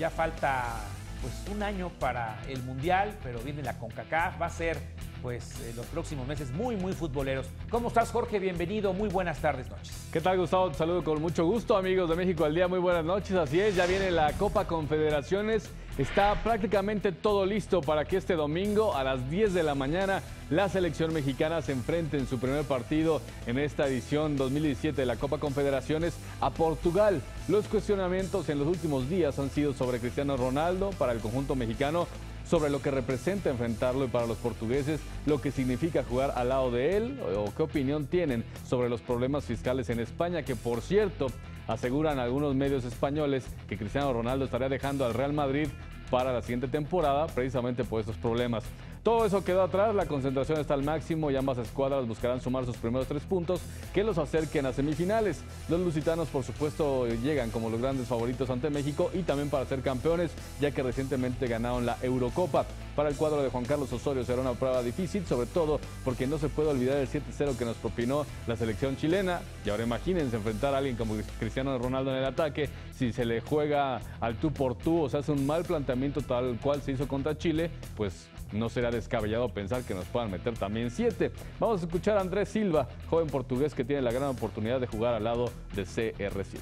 Ya falta pues un año para el Mundial, pero viene la CONCACAF. Va a ser pues los próximos meses muy futboleros. ¿Cómo estás, Jorge? Bienvenido, muy buenas tardes, noches. ¿Qué tal, Gustavo? Te saludo con mucho gusto, amigos de México al Día. Muy buenas noches, así es, ya viene la Copa Confederaciones. Está prácticamente todo listo para que este domingo a las 10 de la mañana la selección mexicana se enfrente en su primer partido en esta edición 2017 de la Copa Confederaciones a Portugal. Los cuestionamientos en los últimos días han sido sobre Cristiano Ronaldo para el conjunto mexicano, sobre lo que representa enfrentarlo y para los portugueses, lo que significa jugar al lado de él o qué opinión tienen sobre los problemas fiscales en España, que por cierto aseguran algunos medios españoles que Cristiano Ronaldo estaría dejando al Real Madrid para la siguiente temporada precisamente por estos problemas. Todo eso quedó atrás, la concentración está al máximo y ambas escuadras buscarán sumar sus primeros 3 puntos que los acerquen a semifinales. Los lusitanos, por supuesto, llegan como los grandes favoritos ante México y también para ser campeones, ya que recientemente ganaron la Eurocopa. Para el cuadro de Juan Carlos Osorio será una prueba difícil, sobre todo porque no se puede olvidar el 7-0 que nos propinó la selección chilena. Y ahora imagínense enfrentar a alguien como Cristiano Ronaldo en el ataque, si se le juega al tú por tú o se hace un mal planteamiento tal cual se hizo contra Chile, pues no será descabellado pensar que nos puedan meter también 7. Vamos a escuchar a Andrés Silva, joven portugués que tiene la gran oportunidad de jugar al lado de CR7.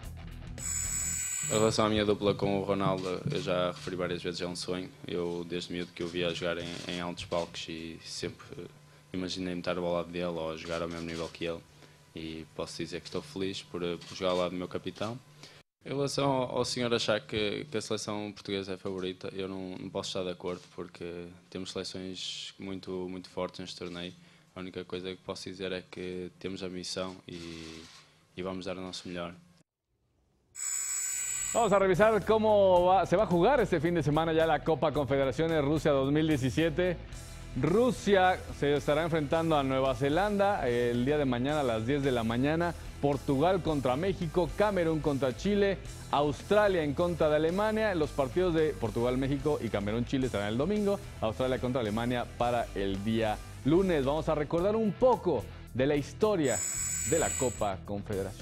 Em relação à minha dupla com o Ronaldo, eu já referi várias vezes, é um sonho. Eu, desde miúdo, que eu via jogar em altos palcos e sempre imaginei-me estar ao lado dele ou a jogar ao mesmo nível que ele. E posso dizer que estou feliz por jogar ao lado do meu capitão. Em relação ao senhor achar que a seleção portuguesa é favorita, eu não posso estar de acordo, porque temos seleções muito fortes neste torneio. A única coisa que posso dizer é que temos a missão e vamos dar o nosso melhor. Vamos a revisar cómo se va a jugar este fin de semana ya la Copa Confederaciones Rusia 2017. Rusia se estará enfrentando a Nueva Zelanda el día de mañana a las 10 de la mañana. Portugal contra México, Camerún contra Chile, Australia en contra de Alemania. Los partidos de Portugal, México y Camerún-Chile estarán el domingo. Australia contra Alemania para el día lunes. Vamos a recordar un poco de la historia de la Copa Confederaciones.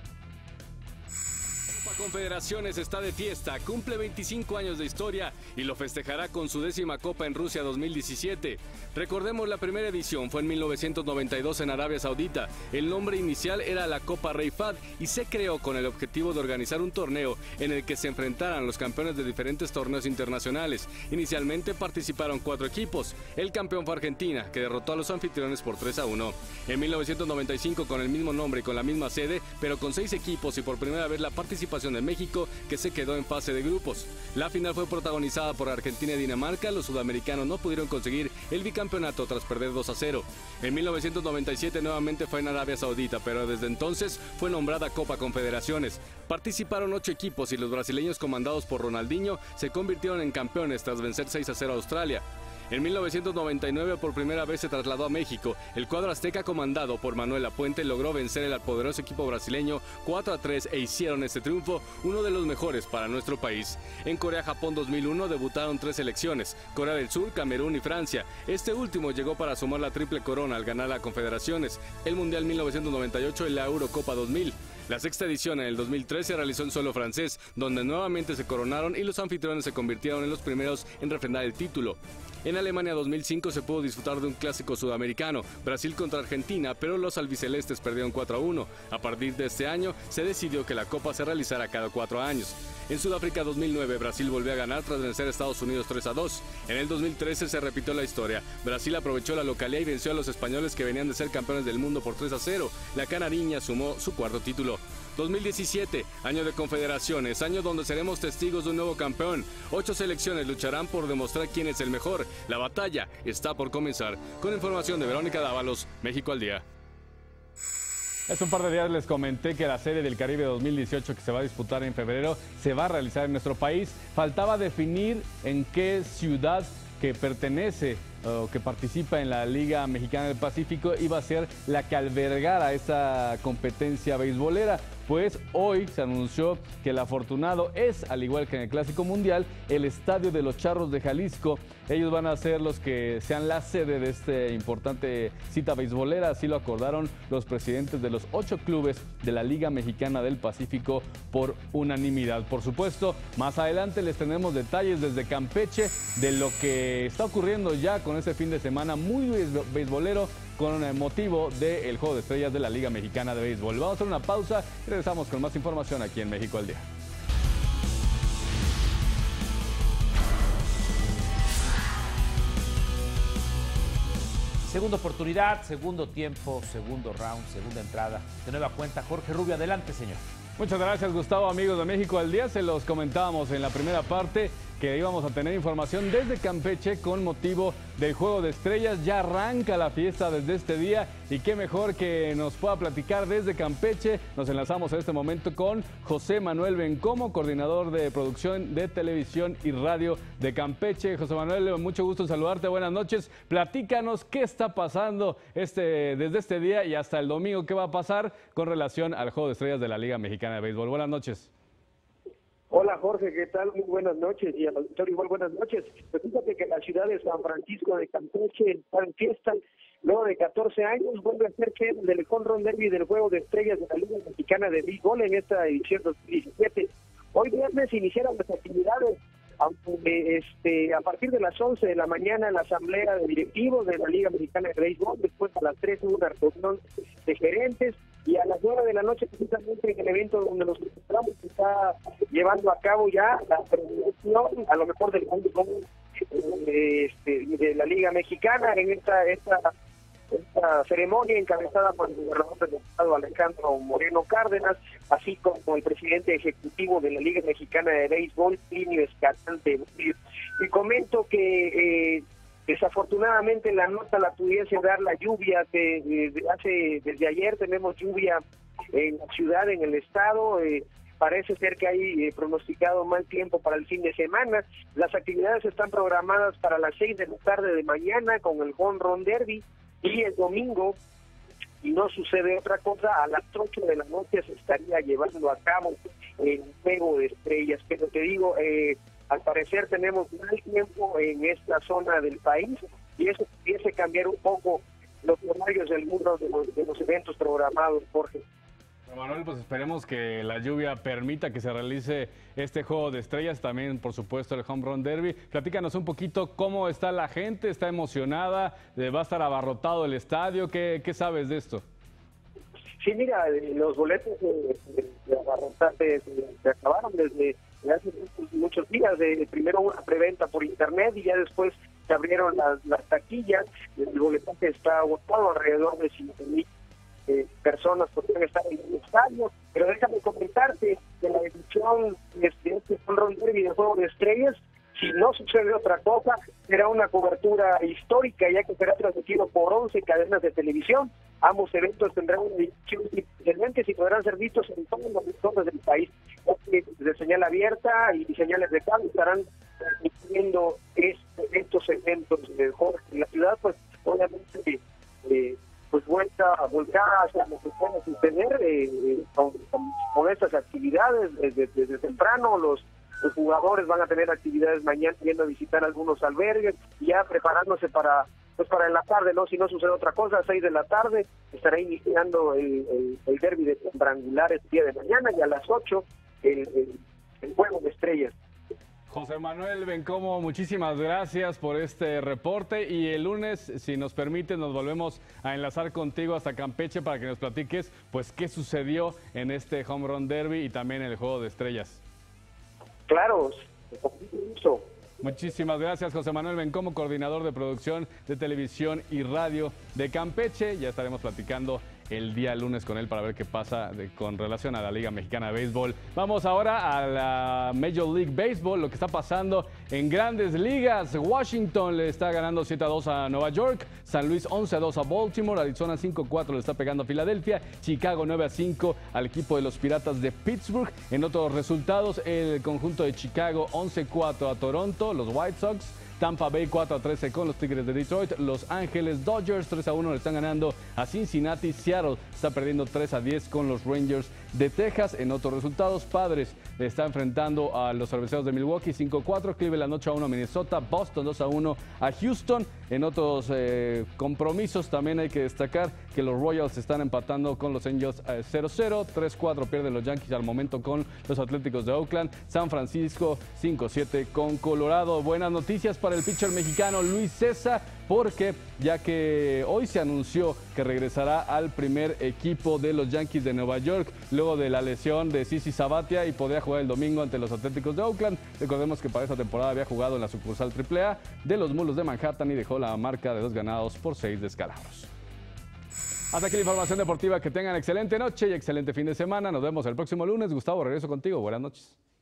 Confederaciones está de fiesta, cumple 25 años de historia y lo festejará con su 10ª Copa en Rusia 2017. Recordemos, la primera edición fue en 1992 en Arabia Saudita. El nombre inicial era la Copa Rey Fahd y se creó con el objetivo de organizar un torneo en el que se enfrentaran los campeones de diferentes torneos internacionales. Inicialmente participaron 4 equipos. El campeón fue Argentina, que derrotó a los anfitriones por 3-1. En 1995, con el mismo nombre y con la misma sede, pero con 6 equipos y por primera vez la participación de México, que se quedó en fase de grupos. La final fue protagonizada por Argentina y Dinamarca. Los sudamericanos no pudieron conseguir el bicampeonato tras perder 2-0. En 1997 nuevamente fue en Arabia Saudita, pero desde entonces fue nombrada Copa Confederaciones. Participaron 8 equipos y los brasileños, comandados por Ronaldinho, se convirtieron en campeones tras vencer 6-0 a Australia. En 1999 por primera vez se trasladó a México. El cuadro azteca, comandado por Manuel Lapuente, logró vencer al poderoso equipo brasileño 4-3 e hicieron este triunfo uno de los mejores para nuestro país. En Corea-Japón 2001 debutaron 3 selecciones: Corea del Sur, Camerún y Francia. Este último llegó para sumar la triple corona al ganar la Confederaciones, el Mundial 1998 y la Eurocopa 2000. La 6ª edición en el 2003 se realizó en suelo francés, donde nuevamente se coronaron y los anfitriones se convirtieron en los primeros en refrendar el título. En Alemania 2005 se pudo disfrutar de un clásico sudamericano, Brasil contra Argentina, pero los albicelestes perdieron 4-1. A partir de este año se decidió que la Copa se realizara cada 4 años. En Sudáfrica 2009 Brasil volvió a ganar tras vencer a Estados Unidos 3-2. En el 2013 se repitió la historia. Brasil aprovechó la localía y venció a los españoles, que venían de ser campeones del mundo, por 3-0. La canariña sumó su 4º título. 2017, año de confederaciones, año donde seremos testigos de un nuevo campeón. 8 selecciones lucharán por demostrar quién es el mejor. La batalla está por comenzar. Con información de Verónica Dávalos, México al Día. Hace un par de días les comenté que la Serie del Caribe 2018, que se va a disputar en febrero, se va a realizar en nuestro país. Faltaba definir en qué ciudad que pertenece o que participa en la Liga Mexicana del Pacífico iba a ser la que albergara esa competencia beisbolera. pues hoy se anunció que el afortunado es, al igual que en el Clásico Mundial, el Estadio de los Charros de Jalisco. Ellos van a ser los que sean la sede de esta importante cita beisbolera, así lo acordaron los presidentes de los 8 clubes de la Liga Mexicana del Pacífico por unanimidad. Por supuesto, más adelante les tenemos detalles desde Campeche de lo que está ocurriendo ya con este fin de semana muy beisbolero con motivo del Juego de Estrellas de la Liga Mexicana de Béisbol. Vamos a hacer una pausa y regresamos con más información aquí en México al Día. Segunda oportunidad, segundo tiempo, segundo round, segunda entrada. De nueva cuenta, Jorge Rubio, adelante, señor. Muchas gracias, Gustavo. Amigos de México al Día, se los comentábamos en la primera parte que íbamos a tener información desde Campeche con motivo del Juego de Estrellas. Ya arranca la fiesta desde este día y qué mejor que nos pueda platicar desde Campeche. Nos enlazamos en este momento con José Manuel Bencomo, coordinador de producción de televisión y radio de Campeche. José Manuel, mucho gusto en saludarte. Buenas noches. Platícanos qué está pasando desde este día y hasta el domingo. ¿Qué va a pasar con relación al Juego de Estrellas de la Liga Mexicana de Béisbol? Buenas noches. Hola Jorge, ¿qué tal? Muy buenas noches y al auditorio igual buenas noches. Pues fíjate que la ciudad de San Francisco de Campeche está en fiesta. Luego de 14 años vuelve a ser que del Home Run Derby del Juego de Estrellas de la Liga Mexicana de Béisbol en esta edición 2017. Hoy viernes iniciaron las actividades, aunque a partir de las 11 de la mañana la asamblea de directivos de la Liga Mexicana de Béisbol, después a las 3 hubo una reunión de gerentes y a las 9 de la noche precisamente en el evento donde nos encontramos se está llevando a cabo ya la premiación a lo mejor del mundo de la Liga Mexicana en esta ceremonia encabezada por el gobernador del estado Alejandro Moreno Cárdenas, así como el presidente ejecutivo de la Liga Mexicana de Béisbol, Plinio Escalante. Y comento que desafortunadamente la nota la pudiese dar la lluvia que desde ayer tenemos lluvia en la ciudad, en el estado. Parece ser que hay pronosticado mal tiempo para el fin de semana. Las actividades están programadas para las 6 de la tarde de mañana con el Home Run Derby y el domingo, y no sucede otra cosa, a las 8 de la noche se estaría llevando a cabo el Juego de Estrellas. Pero te digo, al parecer tenemos mal tiempo en esta zona del país y eso pudiese cambiar un poco los horarios del mundo de los eventos programados, Jorge. Manuel, pues esperemos que la lluvia permita que se realice este Juego de Estrellas, también por supuesto el Home Run Derby. Platícanos un poquito cómo está la gente, está emocionada, va a estar abarrotado el estadio, ¿qué sabes de esto? Sí, mira, los boletos de abarrotarse se acabaron desde hace muchos días. Primero una preventa por internet y ya después se abrieron las taquillas. El boletaje está agotado, alrededor de 5,000 personas podrían estar en el estadio, pero déjame comentarte que la edición de este Home Run Derby de Juego de Estrellas, si no sucede otra cosa, será una cobertura histórica, ya que será transmitido por 11 cadenas de televisión. Ambos eventos tendrán una edición diferente y podrán ser vistos en todos los rincones del país. De señal abierta y señales de cable estarán transmitiendo estos eventos de Jorge. La ciudad, pues, obviamente, pues volcada hacia lo que puede suceder con estas actividades desde temprano. Los jugadores van a tener actividades mañana, yendo a visitar algunos albergues, ya preparándose para en la tarde, ¿no? Si no sucede otra cosa, a 6 de la tarde estará iniciando el derbi de cuadrangulares el día de mañana y a las 8 el Juego de Estrellas. José Manuel Bencomo, muchísimas gracias por este reporte y el lunes, si nos permite, nos volvemos a enlazar contigo hasta Campeche para que nos platiques pues qué sucedió en este Home Run Derby y también en el Juego de Estrellas. Claro, con gusto. Muchísimas gracias, José Manuel Bencomo, coordinador de producción de televisión y radio de Campeche. Ya estaremos platicando el día lunes con él para ver qué pasa con relación a la Liga Mexicana de Béisbol. Vamos ahora a la Major League Baseball, lo que está pasando en grandes ligas. Washington le está ganando 7-2 a Nueva York, San Luis 11-2 a Baltimore, Arizona 5-4 le está pegando a Filadelfia, Chicago 9-5 al equipo de los Piratas de Pittsburgh. En otros resultados, el conjunto de Chicago 11-4 a Toronto, los White Sox Tampa Bay 4-13 con los Tigres de Detroit. Los Ángeles Dodgers 3-1 le están ganando a Cincinnati. Seattle está perdiendo 3-10 con los Rangers de Texas. En otros resultados, Padres está enfrentando a los Cerveceros de Milwaukee 5-4. Cleveland 8-1 a Minnesota. Boston 2-1 a Houston. En otros compromisos también hay que destacar que los Royals están empatando con los Angels 0-0. 3-4 pierden los Yankees al momento con los Atléticos de Oakland. San Francisco 5-7 con Colorado. Buenas noticias para el pitcher mexicano Luis Cessa, porque ya que hoy se anunció que regresará al primer equipo de los Yankees de Nueva York luego de la lesión de CC Sabathia y podría jugar el domingo ante los Atléticos de Oakland. Recordemos que para esta temporada había jugado en la sucursal AAA de los Mulos de Manhattan y dejó la marca de 2 ganados por 6 descalabros. Hasta aquí la información deportiva. Que tengan excelente noche y excelente fin de semana. Nos vemos el próximo lunes. Gustavo, regreso contigo. Buenas noches.